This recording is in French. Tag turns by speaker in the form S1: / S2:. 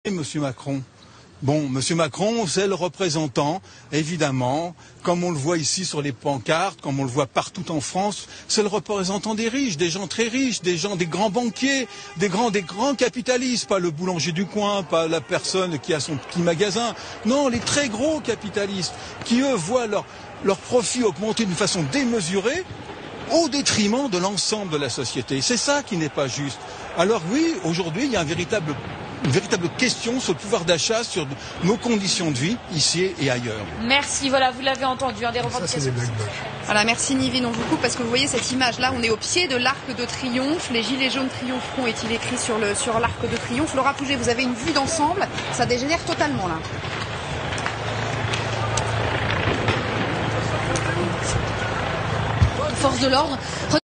S1: Monsieur Macron. Bon, Monsieur Macron, c'est le représentant, évidemment, comme on le voit ici sur les pancartes, comme on le voit partout en France, c'est le représentant des riches, des gens très riches, des grands banquiers, des grands capitalistes, pas le boulanger du coin, pas la personne qui a son petit magasin, non, les très gros capitalistes, qui eux voient leur profit augmenter d'une façon démesurée, au détriment de l'ensemble de la société. C'est ça qui n'est pas juste. Alors oui, aujourd'hui, il y a une véritable question sur le pouvoir d'achat, sur nos conditions de vie, ici et ailleurs.
S2: Merci, voilà, vous l'avez entendu, des revendications.
S3: Voilà, merci Nivine, on vous coupe parce que vous voyez cette image-là, on est au pied de l'Arc de Triomphe, les gilets jaunes triompheront, est-il écrit sur l'Arc de Triomphe. Laura Pouget, vous avez une vue d'ensemble, ça dégénère totalement là.
S2: Force de l'ordre.